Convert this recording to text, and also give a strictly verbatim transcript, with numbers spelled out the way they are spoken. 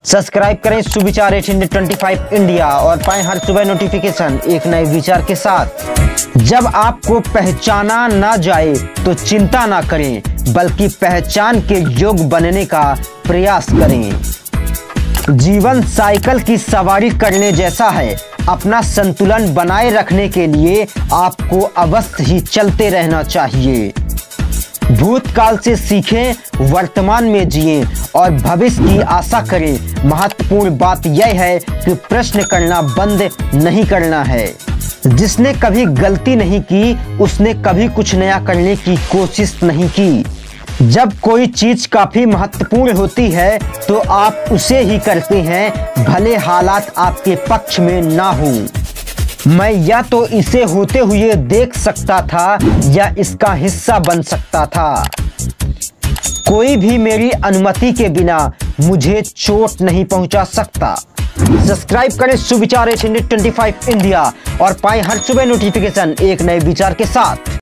Subscribe करें सुविचार आठ सौ पच्चीस इंडिया और पाएं हर सुबह नोटिफिकेशन एक नए विचार के साथ। जब आपको पहचाना ना जाए तो चिंता ना करें, बल्कि पहचान के योग्य बनने का प्रयास करें। जीवन साइकिल की सवारी करने जैसा है। अपना संतुलन बनाए रखने के लिए आपको अवश्य ही चलते रहना चाहिए। भूतकाल से सीखें, वर्तमान में जिएं और भविष्य की आशा करें। महत्वपूर्ण बात यह है कि प्रश्न करना बंद नहीं करना है। जिसने कभी गलती नहीं की उसने कभी कुछ नया करने की कोशिश नहीं की। जब कोई चीज काफी महत्वपूर्ण होती है तो आप उसे ही करते हैं, भले हालात आपके पक्ष में ना हो। मैं या तो इसे होते हुए देख सकता था या इसका हिस्सा बन सकता था। कोई भी मेरी अनुमति के बिना मुझे चोट नहीं पहुंचा सकता। सब्सक्राइब करें सुविचार आठ सौ पच्चीस इंडिया और पाएं हर सुबह नोटिफिकेशन एक नए विचार के साथ।